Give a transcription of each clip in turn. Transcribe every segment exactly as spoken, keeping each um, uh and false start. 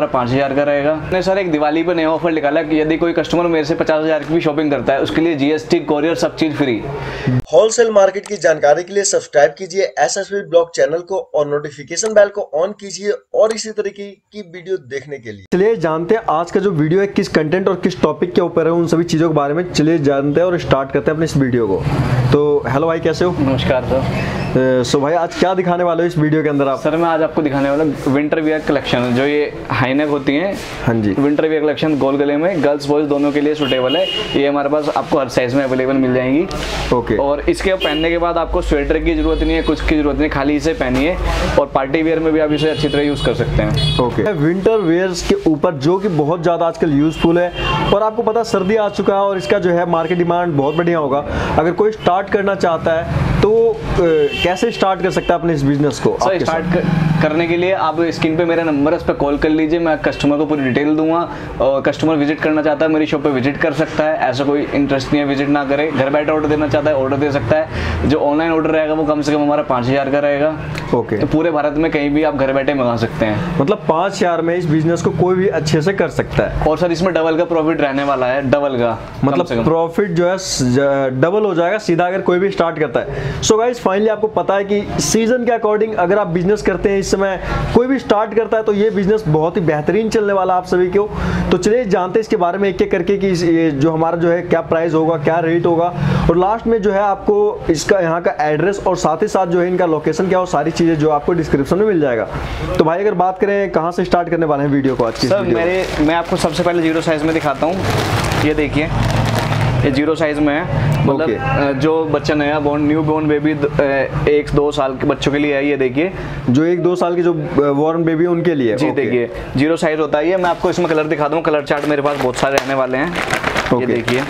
हमारा पाँच हज़ार का रहेगा। मैंने सर एक दिवाली पे नया ऑफर निकाला कि यदि कोई कस्टमर मेरे से पचास हज़ार की भी शॉपिंग करता है उसके लिए जीएसटी, कोरियर सब चीज फ्री। होलसेल मार्केट की जानकारी के लिए सब्सक्राइब कीजिए एसएसवी ब्लॉग चैनल को और नोटिफिकेशन बेल को ऑन कीजिए और इसी तरीके की वीडियो देखने के लिए। चलिए जानते हैं आज का जो वीडियो है किस कंटेंट और किस टॉपिक के ऊपर है, उन सभी चीजों के बारे में चलिए जानते हैं और स्टार्ट करते हैं अपने इस वीडियो को। तो हेलो भाई, कैसे हो? नमस्कार सर। सो भाई आज क्या दिखाने वाले हो इस वीडियो के अंदर आप? सर मैं आज आपको दिखाने वाला विंटर वियर कलेक्शन, जो ये हाईनेक होती हैं। हाँ जी, विंटर वियर कलेक्शन गोल गले में गर्ल्स बॉयज दोनों के लिए सूटेबल है। ये हमारे पास आपको हर साइज में अवेलेबल मिल जाएंगी। ओके। और इसके पहनने के बाद आपको स्वेटर की जरूरत नहीं है, कुछ की जरूरत नहीं, खाली इसे पहनिए और पार्टी वेयर में भी आप इसे अच्छी तरह यूज कर सकते हैं। ओके। विंटर वेयर्स के ऊपर जो कि बहुत ज्यादा आजकल यूजफुल है और आपको पता सर्दी आ चुका है और इसका जो है मार्केट डिमांड बहुत बढ़िया होगा। अगर कोई स्टार्ट करना चाहता है तो कैसे स्टार्ट कर सकता है अपने इस बिजनेस को? सर स्टार्ट कर, करने के लिए आप स्क्रीन पे मेरा नंबर है, उस पर कॉल कर लीजिए। मैं कस्टमर को पूरी डिटेल दूंगा और कस्टमर विजिट करना चाहता है मेरी शॉप पे विजिट कर सकता है। ऐसा कोई इंटरेस्ट नहीं है विजिट ना करे, घर बैठे ऑर्डर देना चाहता है ऑर्डर दे सकता है। जो ऑनलाइन ऑर्डर रहेगा वो कम से कम हमारा पाँच हज़ार का रहेगा। ओके। तो पूरे भारत में कहीं भी आप घर बैठे मंगा सकते हैं। मतलब पाँच हज़ार में इस बिजनेस को कोई भी अच्छे से कर सकता है। और सर इसमें डबल का प्रॉफिट रहने वाला है, डबल का मतलब प्रॉफिट जो है डबल हो जाएगा सीधा अगर कोई भी स्टार्ट करता है। सो गाइस फाइनली आपको पता है कि सीजन के अकॉर्डिंग अगर आप बिजनेस करते हैं इस समय कोई भी स्टार्ट करता है तो ये बिजनेस बहुत ही बेहतरीन चलने वाला आप सभी को। तो चलिए जानते हैं इसके बारे में एक एक करके कि ये जो हमारा जो है क्या प्राइस होगा, क्या रेट होगा और लास्ट में जो है आपको इसका यहाँ का एड्रेस और साथ ही साथ जो है इनका लोकेशन क्या हो, सारी चीजें जो आपको डिस्क्रिप्शन में मिल जाएगा। तो भाई अगर बात करें कहाँ से स्टार्ट करने वाले हैं वीडियो को आज की? सर मेरे मैं आपको सबसे पहले जीरो साइज में दिखाता हूँ। ये देखिए ये जीरो साइज में है। मतलब okay. जो बच्चा नया बोर्न न्यू बोर्न बेबी एक दो साल के बच्चों के लिए है। ये देखिए जो एक दो साल की जो बोर्न बेबी उनके लिए जी okay. देखिए जीरो साइज होता है ये। मैं आपको इसमें कलर दिखा दूँ, कलर चार्ट मेरे पास बहुत सारे रहने वाले हैं। okay. ये देखिए।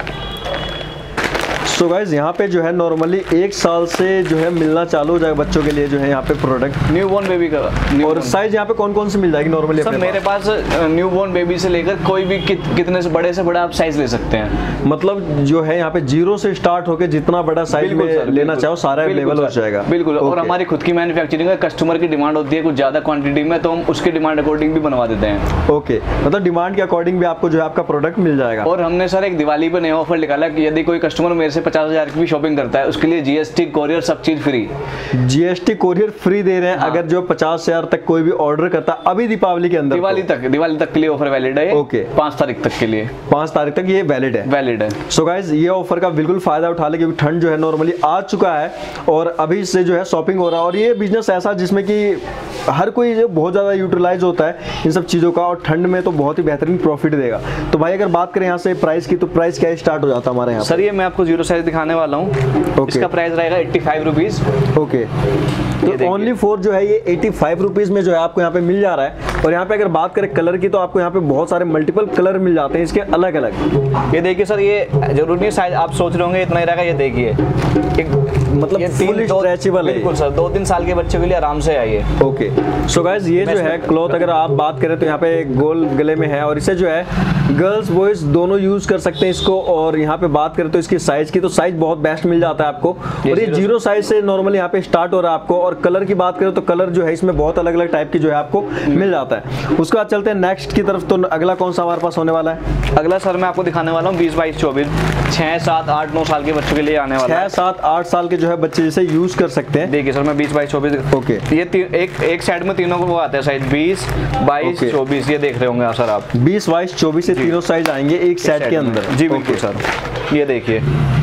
सो गाइज यहाँ पे जो है नॉर्मली एक साल से जो है मिलना चालू हो जाएगा बच्चों के लिए जो है यहाँ पे प्रोडक्ट न्यू बोर्न बेबी का। और साइज यहाँ पे कौन कौन से मिल जाएगी नॉर्मली? सर मेरे पास न्यू बोर्न बेबी से लेकर कोई भी कित, कितने से बड़े से बड़ा आप साइज ले सकते हैं। मतलब जो है यहाँ पे जीरो से स्टार्ट होकर जितना बड़ा साइज में सर, लेना चाहो सारा अवेलेबल हो जाएगा। बिल्कुल। और हमारी खुद की मैन्युफैक्चरिंग है, कस्टमर की डिमांड होती है कुछ ज्यादा क्वांटिटी में तो हम उसकी डिमांड अकॉर्डिंग भी बनवा देते हैं। ओके। मतलब डिमांड के अकॉर्डिंग भी आपको जो है आपका प्रोडक्ट मिल जाएगा। और हमने सर एक दिवाली पे नया ऑफर निकाला कि यदि कोई कस्टमर मेरे से पचास हजार की भी शॉपिंग करता है उसके लिए जीएसटी, कोरियर सब चीज फ्री। जीएसटी कोरियर फ्री दे रहे हैं। हाँ। अगर जो पचास हजार तक कोई भी ऑर्डर करता है अभी दीपावली के अंदर, दिवाली तक दिवाली तक के लिए ऑफर वैलिड है। ओके। पांच तारीख तक के लिए पांच तारीख तक ये वैलिड है वैलिड है सो गाइज ये ऑफर का बिल्कुल फायदा उठा ले क्योंकि ठंड जो है नॉर्मली आ चुका है और अभी से जो है शॉपिंग हो रहा है। और ये बिजनेस ऐसा जिसमें कि हर कोई जो बहुत ज्यादा यूटिलाइज होता है इन सब चीजों का और ठंड में तो बहुत ही बेहतरीन प्रॉफिट देगा। तो भाई अगर बात करें यहाँ से प्राइस की तो प्राइस क्या स्टार्ट हो जाता है हमारे यहाँ? सर ये मैं आपको जीरो साइज दिखाने वाला हूँ। इसका प्राइस रहेगा एट्टी फाइव रुपीज। ओके। तो ओनली फोर जो है ये एट्टी फाइव रुपीज में जो है आपको यहाँ पे मिल जा रहा है। और यहाँ पे अगर बात करें कलर की तो आपको यहाँ पे बहुत सारे मल्टीपल कलर मिल जाते हैं इसके अलग अलग। ये देखिए सर ये जरूरी नहीं साइज आप सोच रहे होंगे इतना ही रहेगा। ये देखिए मतलब ये तीन स्ट्रेचेबल है। बिल्कुल सर, दो तीन साल के बच्चों के लिए आराम से आइए। ओके। सो गाइस ये जो है क्लॉथ अगर आप बात करें तो यहाँ पे गोल गले में है और इसे जो है गर्ल्स बॉयज दोनों यूज कर सकते हैं इसको। और यहाँ पे बात करें तो इसकी साइज की तो साइज बहुत बेस्ट मिल जाता है आपको। और ये जीरो साइज से नॉर्मली यहाँ पे स्टार्ट हो रहा है आपको। और कलर की बात करें तो कलर जो है इसमें बहुत अलग अलग टाइप की जो है आपको मिल जाता है। उसके बाद चलते हैं नेक्स्ट की तरफ। तो अगला कौन सा हमारे पास होने वाला है? अगला सर मैं आपको दिखाने वाला हूँ बीस बाईस चौबीस छह सात आठ नौ साल के बच्चों के लिए आने वाला है। छह सात आठ साल के जो है बच्चे जैसे यूज कर सकते हैं। देखिए सर मैं बीस बाईस चौबीस। ओके। ये एक एक साइड में तीनों को वो आते हैं साइज बीस बाईस चौबीस। ये देख रहे होंगे सर आप बीस बाईस चौबीस ये तीनों साइज आएंगे एक सेट के अंदर। जी बिल्कुल सर। ये देखिए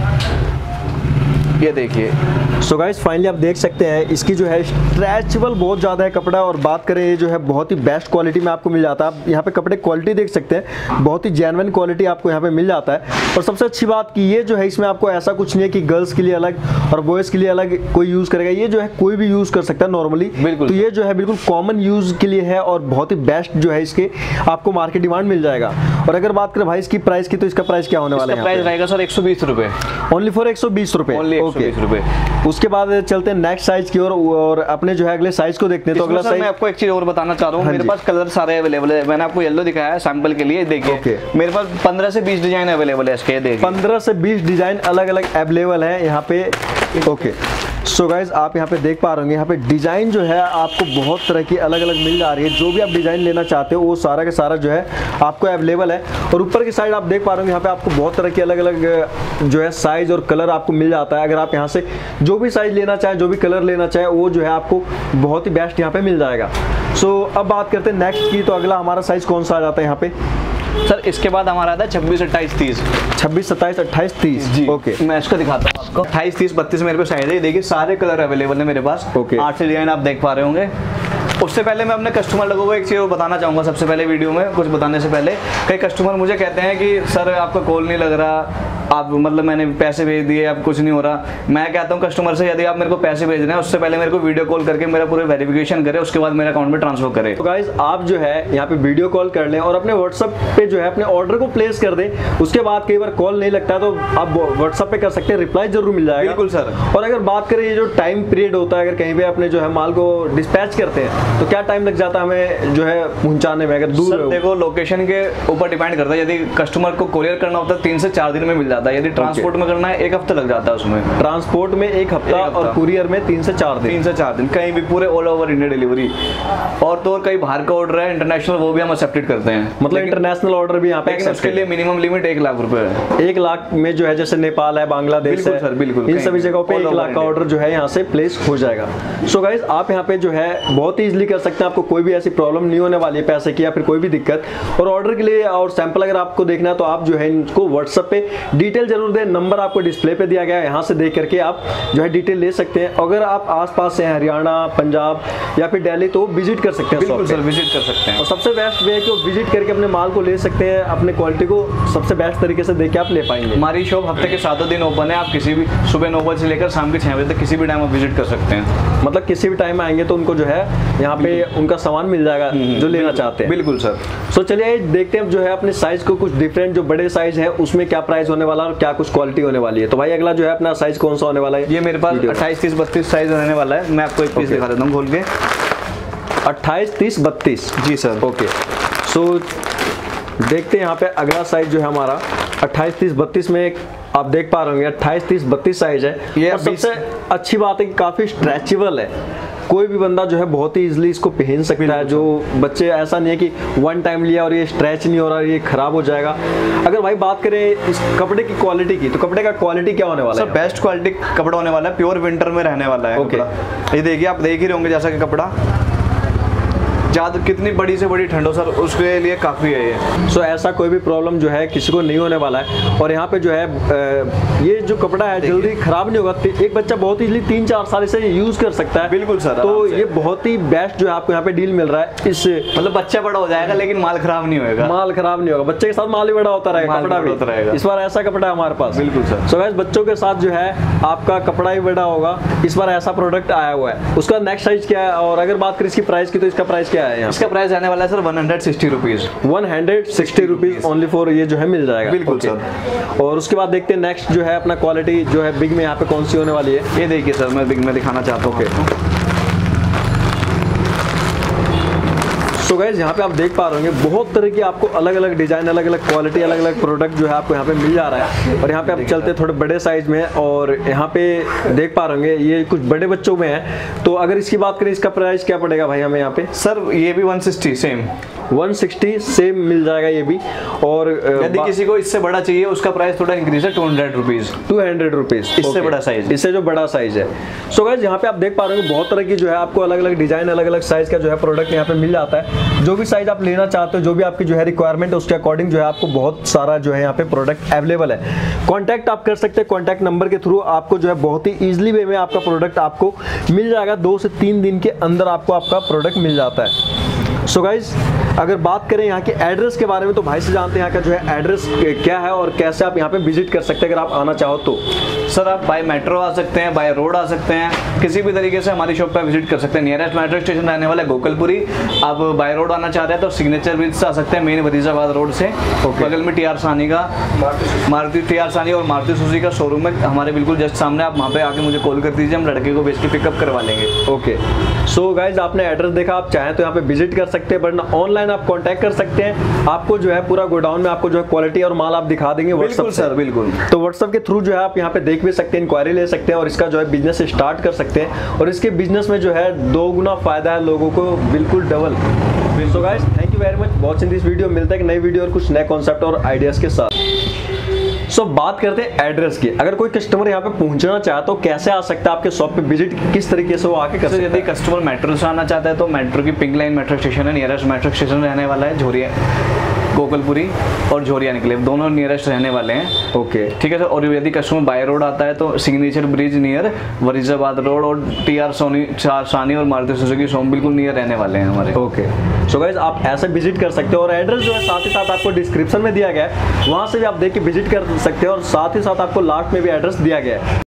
ये देखिए। सो गाइस फाइनली आप देख सकते हैं इसकी जो है स्ट्रेचेबल बहुत ज़्यादा है कपड़ा। और बात करें ये जो है बहुत ही बेस्ट क्वालिटी में आपको मिल जाता है। आप यहाँ पे कपड़े क्वालिटी देख सकते हैं, बहुत ही जेन्युइन क्वालिटी आपको यहाँ पे मिल जाता है। और सबसे अच्छी बात कि ये जो है इसमें आपको ऐसा कुछ नहीं है कि गर्ल्स के लिए अलग और बॉयज़ के लिए अलग कोई यूज़ करेगा। ये जो है कोई भी यूज़ कर सकता है नॉर्मली। बिल्कुल। तो ये जो है बिल्कुल कॉमन यूज़ के लिए है और बहुत ही बेस्ट जो है इसके आपको मार्केट डिमांड मिल जाएगा। और अगर बात करें भाई इसकी प्राइस की तो इसका प्राइस क्या होने वाला है? प्राइस रहेगा सर एक सौ बीस रुपए ओनली फॉर एक सौ बीस रुपए। ओके। उसके बाद चलते हैं नेक्स्ट साइज की ओर और अपने जो है अगले साइज को देखते हैं। तो अगला साइज मैं आपको एक चीज और बताना चाह रहा हूँ। मेरे पास कलर सारे अवेलेबल है। मैंने आपको येलो दिखाया है सैंपल के लिए। देखिए मेरे पास पंद्रह से बीस डिजाइन अवेलेबल है इसके। देखिए पंद्रह से बीस डिजाइन अलग अलग अवेलेबल है यहाँ पे ओके सो गाइज आप यहाँ पे देख पा रहे होंगे, यहाँ पे डिज़ाइन जो है आपको बहुत तरह की अलग अलग मिल जा रही है। जो भी आप डिज़ाइन लेना चाहते हो वो सारा का सारा जो है आपको अवेलेबल है। और ऊपर की साइड आप देख पा रहे होंगे, यहाँ पे आपको बहुत तरह की अलग अलग जो है साइज़ और कलर आपको मिल जाता है। अगर आप यहाँ से जो भी साइज़ लेना चाहें, जो भी कलर लेना चाहें, वो जो है आपको बहुत ही बेस्ट यहाँ पे मिल जाएगा। सो so, अब बात करते हैं नेक्स्ट की। तो अगला हमारा साइज़ कौन सा आ जाता है यहाँ पे? सर इसके बाद हमारा आता है छब्बीस अट्ठाईस तीस। छब्बीस सत्ताईस अट्ठाईस तीस जी ओके मैं इसको दिखाता हूँ आपको। अट्ठाईस तीस बत्तीस मेरे पे साइज है, देखिए सारे कलर अवेलेबल है मेरे पास। ओके आठ से डिजाइन आप देख पा रहे होंगे। उससे पहले मैं अपने कस्टमर लोगों को एक चीज़ बताना चाहूँगा। सबसे पहले वीडियो में कुछ बताने से पहले कई कस्टमर मुझे कहते हैं कि सर आपका कॉल नहीं लग रहा, आप मतलब मैंने पैसे भेज दिए, अब कुछ नहीं हो रहा। मैं कहता हूँ कस्टमर से, यदि आप मेरे को पैसे भेज रहे हैं उससे पहले मेरे को वीडियो कॉल करके मेरा पूरे वेरिफिकेशन करें, उसके बाद मेरे अकाउंट में ट्रांसफर करें। तो गाइज आप जो है यहाँ पे वीडियो कॉल कर लें और अपने व्हाट्सएप पे जो है अपने ऑर्डर को प्लेस कर दें। उसके बाद कई बार कॉल नहीं लगता है तो आप व्हाट्सएप पे कर सकते हैं, रिप्लाई जरूर मिल जाएगा। बिल्कुल सर। और अगर बात करें ये जो टाइम पीरियड होता है, अगर कहीं पे अपने जो है माल को डिस्पैच करते हैं तो क्या टाइम लग जाता है हमें जो है पहुंचाने में? अगर दूर सर देखो लोकेशन के ऊपर डिपेंड करता है। यदि कस्टमर को कोरियर करना होता है तीन से चार दिन में मिल जाता है, यदि ट्रांसपोर्ट में करना है एक हफ्ता लग जाता है उसमें। ट्रांसपोर्ट में एक हफ्ता और कुरियर में तीन से चार दिन तीन से चार दिन कहीं भी पूरे ऑल ओवर इंडिया डिलीवरी। और तो और कई बाहर का ऑर्डर है इंटरनेशनल, वो भी हम एक्सेप्ट करते हैं। मतलब इंटरनेशनल ऑर्डर भी यहाँ पे उसके लिए मिनिमम लिमिट एक लाख रुपए है। एक लाख में जो है जैसे नेपाल है, बांग्लादेश है, सर बिल्कुल इन सभी जगहों पे एक लाख का ऑर्डर जो है यहाँ से प्लेस हो जाएगा। सो गाइज आप यहाँ पे जो है बहुत ही इजीली कर सकते हैं। आपको कोई भी ऐसी प्रॉब्लम नहीं होने वाली है पैसे की या फिर कोई भी दिक्कत। और ऑर्डर के लिए और सैंपल अगर आपको देखना है तो आप जो है इनको व्हाट्सएप पे डिटेल जरूर दें। नंबर आपको डिस्प्ले पे दिया गया है, यहाँ से देख करके आप जो है डिटेल ले सकते हैं। अगर आप आसपास से हरियाणा, पंजाब या फिर दिल्ली तो विजिट कर सकते हैं। बिल्कुल सर विजिट कर सकते हैं। और सबसे बेस्ट वे है कि वो विजिट करके अपने माल को ले सकते हैं, अपने क्वालिटी को सबसे बेस्ट तरीके से देख के आप ले पाएंगे। हमारी शॉप हफ्ते के सातों दिन ओपन है। आप किसी भी सुबह नौ बजे से लेकर शाम के छह बजे तक किसी भी टाइम आप विजिट कर सकते हैं। मतलब किसी भी टाइम में आएंगे तो उनको जो है यहाँ पे उनका सामान मिल जाएगा जो लेना चाहते हैं। बिल्कुल सर। सो चलिए देखते हैं जो है अपने साइज को कुछ डिफरेंट जो बड़े साइज है उसमें क्या प्राइस होने वाला है और क्या कुछ क्वालिटी होने वाली है। तो भाई अगला जो है अपना साइज कौन सा होने वाला है? ये मेरे पास अट्ठाईस तीस बत्तीस साइज रहने वाला है। मैं आपको एक पीस दिखा देता हूँ खोल के। अट्ठाईस तीस बत्तीस जी सर। ओके सो देखते हैं यहाँ पे अगला साइज जो है हमारा अट्ठाईस तीस बत्तीस में आप देख पा रहे होंगे अट्ठाईस तीस बत्तीस साइज है। ये सबसे अच्छी बात है कि काफी स्ट्रेचेबल है। कोई भी बंदा जो है बहुत ही इजीली इसको पहन सकता है। जो बच्चे ऐसा नहीं है कि वन टाइम लिया और ये स्ट्रेच नहीं हो रहा, ये खराब हो जाएगा। अगर भाई बात करें इस कपड़े की क्वालिटी की तो कपड़े का क्वालिटी क्या होने वाला है? सर बेस्ट क्वालिटी कपड़ा होने वाला है, प्योर विंटर में रहने वाला है। ओके ये देखिए आप देख ही रहे होंगे जैसा कि कपड़ा ज़्यादा कितनी बड़ी से बड़ी ठंड हो सर उसके लिए काफ़ी है ये। सो so, ऐसा कोई भी प्रॉब्लम जो है किसी को नहीं होने वाला है। और यहाँ पे जो है ये जो कपड़ा है जल्दी खराब नहीं होगा। एक बच्चा बहुत इजीली तीन चार साल से यूज़ कर सकता है। बिल्कुल सर। तो ये बहुत ही बेस्ट जो है आपको यहाँ पे डील मिल रहा है। इससे मतलब बच्चा बड़ा हो जाएगा लेकिन माल खराब नहीं होगा। माल खराब नहीं होगा, बच्चे के साथ माल भी बड़ा होता रहेगा, कपड़ा भी होता रहेगा। इस बार ऐसा कपड़ा है हमारे पास। बिल्कुल सर। सो गाइस बच्चों के साथ जो है आपका कपड़ा ही बड़ा होगा। इस बार ऐसा प्रोडक्ट आया हुआ है। उसका नेक्स्ट साइज क्या है? और अगर बात करें इसकी प्राइस की तो इसका प्राइस क्या है? इसका प्राइस आने वाला है sir one hundred sixty rupees. One hundred sixty rupees only for ये जो है मिल जाएगा। बिल्कुल सर। और उसके बाद देखते हैं नेक्स्ट जो है अपना क्वालिटी जो है बिग में यहाँ पे कौन सी होने वाली है। ये देखिए सर मैं बिग में दिखाना चाहता हूँ। सो गाइस यहाँ पे आप देख पा रहे होंगे बहुत तरह की आपको अलग अलग डिजाइन, अलग अलग क्वालिटी, अलग अलग प्रोडक्ट जो है आपको यहाँ पे मिल जा रहा है। और यहाँ पे आप चलते थोड़े बड़े साइज में और यहाँ पे देख पा रहे होंगे ये कुछ बड़े बच्चों में है। तो अगर इसकी बात करें इसका प्राइस क्या पड़ेगा भाई हमें यहाँ पे? सर ये भी one sixty same one sixty same मिल जाएगा ये भी। और यदि किसी को इससे बड़ा चाहिए उसका प्राइस थोड़ा इंक्रीज है, two hundred rupees two hundred rupees इससे बड़ा साइज, इससे जो बड़ा साइज है। सो गाइस यहाँ पे आप देख पा रहे हो बहुत तरह की जो है आपको अलग अलग डिजाइन, अलग अलग साइज का जो है प्रोडक्ट यहाँ पे मिल जाता है। जो भी साइज आप लेना चाहते हो, जो भी आपकी जो है रिक्वायरमेंट है उसके अकॉर्डिंग जो है आपको बहुत सारा जो है यहाँ पे प्रोडक्ट अवेलेबल है। कॉन्टैक्ट आप कर सकते हैं, कॉन्टैक्ट नंबर के थ्रू आपको जो है बहुत ही ईजिली वे में आपका प्रोडक्ट आपको मिल जाएगा। दो से तीन दिन के अंदर आपको आपका प्रोडक्ट मिल जाता है। सो गाइज अगर बात करें यहाँ के एड्रेस के बारे में तो भाई से जानते हैं यहाँ का जो है एड्रेस क्या है और कैसे आप यहाँ पे विजिट कर सकते हैं अगर आप आना चाहो तो। सर आप बाय मेट्रो आ सकते हैं, बाय रोड आ सकते हैं, किसी भी तरीके से हमारी शॉप पर विजिट कर सकते हैं। नियरेस्ट मेट्रो स्टेशन रहने वाला है गोकुलपुरी। आप बाय रोड आना चाह रहे हैं तो सिग्नेचर ब्रिज से आ सकते हैं, मेन फरीदाबाद रोड से। बगल में टी आर सानी का मारुति टी आर सानी और मारुति सुजुकी का शोरूम है हमारे बिल्कुल जस्ट सामने। आप वहाँ पे आके मुझे कॉल कर दीजिए, हम लड़के को भेज के पिकअप करवा लेंगे। ओके सो गाइज आपने एड्रेस देखा, आप चाहें तो यहाँ पे विजिट कर सकते हैं, वरना ऑनलाइन आप कांटेक्ट कर सकते हैं। आपको जो है पूरा गोडाउन में आपको जो है क्वालिटी और माल आप दिखा देंगे व्हाट्सएप सर। बिल्कुल तो व्हाट्सएप के थ्रू जो है आप यहाँ पे देख देख भी सकते हैं, इंक्वायरी ले सकते हैं और इसका जो है बिजनेस स्टार्ट कर सकते हैं। और इसके बिजनेस में जो है दो गुना फायदा है लोगों को, बिल्कुल double. So guys, thank you very much watching this video. मिलता है कि नई वीडियो और कुछ नए कॉन्सेप्ट और आइडियाज के साथ। सो so, बात करते हैं एड्रेस की। अगर कोई कस्टमर यहाँ पे पहुंचना चाहे तो कैसे आ सकता है आपके शॉप पे, विजिट किस तरीके से वो आके कर सकता है? यदि कस्टमर मेट्रो से आना चाहता है तो मेट्रो की पिंक लाइन मेट्रो स्टेशन है, नियरेस्ट मेट्रो स्टेशन रहने वाला है झोरिया, गोकुलपुरी और झोरिया निकले, दोनों नियरेस्ट रहने वाले हैं। ओके ठीक है सर। और यदि कस्टमर बाय रोड आता है तो signature bridge near Wazirabad road और टी आर सोनी चार सानी और मारुति सुजुकी शोरूम बिल्कुल नियर रहने वाले हैं हमारे। ओके सो गाइज, आप ऐसे विजिट कर सकते हो और एड्रेस जो है साथ ही साथ आपको डिस्क्रिप्शन में दिया गया है, वहां से भी आप देख के विजिट कर सकते हो और साथ ही साथ आपको लास्ट में भी एड्रेस दिया गया है।